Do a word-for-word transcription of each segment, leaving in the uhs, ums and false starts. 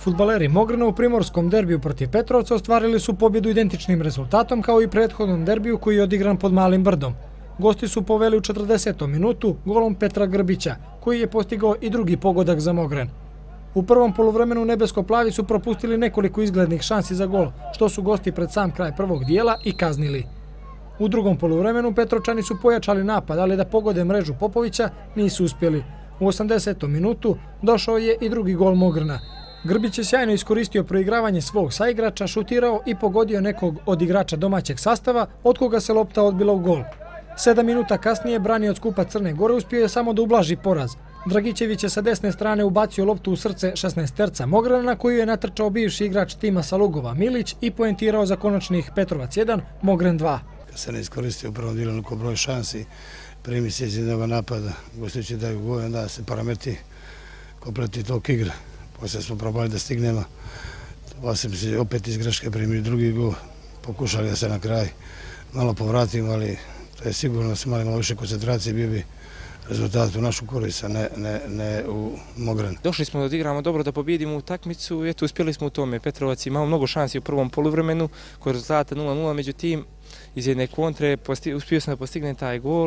Fudbaleri Mograna u primorskom derbiju protiv Petrovca ostvarili su pobjedu identičnim rezultatom kao i prethodnom derbiju koji je odigran pod Malim Brdom. Gosti su poveli u četrdesetom minutu golom Petra Grbića, koji je postigao i drugi pogodak za Mogran. U prvom poluvremenu nebesko-plavi su propustili nekoliko izglednih šansi za gol, što su gosti pred sam kraj prvog dijela i kaznili. U drugom poluvremenu Petrovčani su pojačali napad, ali da pogode mrežu Popovića nisu uspjeli. U osamdesetom minutu došao je i drugi gol Mograna. Grbić je sjajno iskoristio proigravanje svog saigrača, šutirao i pogodio nekog od igrača domaćeg sastava, od koga se lopta odbila u gol. Sedam minuta kasnije branioc Kupa Crne Gore uspio je samo da ublaži poraz. Dragićević je sa desne strane ubacio loptu u srce šesnaesterca Mograna, na koju je natrčao bivši igrač tima Salugova Milić i poentirao za konačnih Petrovac jedan, Mogran dva. Kad se ne iskoristio u prvom dijelu nekoliko broj šansi, primi se iz jednog napada, gostujući daju gol, onda se parametri kompleti tog igra. Poslije smo probali da stignemo, osim se opet iz greške primili drugi gol, pokušali da se na kraj malo povratimo, ali to je sigurno da smo imali malo više koncentracije, bio bi rezultat u našu korist, a ne, ne, ne u Mogran. Došli smo da odigramo dobro, da pobjedimo utakmicu i eto, uspjeli smo u tome. Petrovac imao mnogo šansi u prvom poluvremenu, koji je rezultata nula nula, međutim, iz jedne kontre uspio sam da postigne taj gol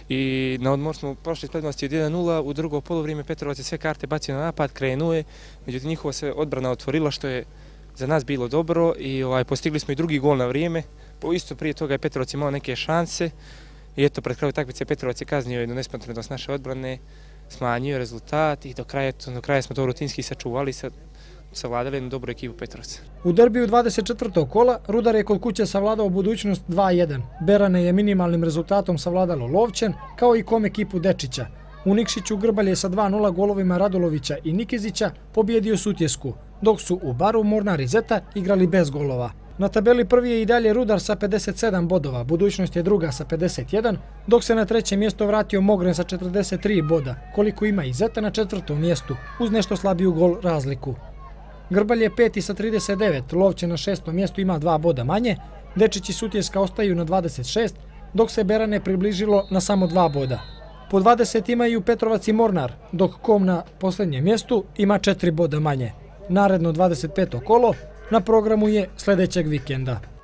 i na odmor smo prošli s prednosti od jedan nula, u drugo polovrijeme Petrovac je sve karte bacio na napad, krenuo je, međutim njihova se odbrana otvorila, što je za nas bilo dobro i ovaj, postigli smo i drugi gol na vrijeme. Po isto prije toga je Petrovac imao neke šanse i eto, pred kraju utakmice Petrovac je kaznio jednu nespontrenost naše odbrane, smanjio rezultat i do kraja, eto, do kraja smo to rutinski sačuvali, sad savladali jednu dobru ekipu Petrovca. U derbiju dvadeset četvrtog kola Rudar je kod kuće savladao Budućnost dva jedan. Berane je minimalnim rezultatom savladalo Lovćen, kao i kom ekipu Dečića. U Nikšiću Grbalj je sa dva nula golovima Radulovića i Nikezića pobjedio Sutjesku, dok su u Baru Mornar i Zeta igrali bez golova. Na tabeli prvi je i dalje Rudar sa pedeset sedam bodova, Budućnost je druga sa pedeset jedan, dok se na treće mjesto vratio Mogran sa četrdeset tri boda, koliko ima i Zeta na četvrtom mjestu, uz nešto slabiju gol razliku. Grbalj je peti sa trideset devet, Lovćen na šestom mjestu ima dva boda manje, Dečić i Sutjeska ostaju na dvadeset šest, dok se Berane približilo na samo dva boda. Po dvadeset imaju Petrovac i Mornar, dok Kom na posljednjem mjestu ima četiri boda manje. Naredno dvadeset peto kolo na programu je sljedećeg vikenda.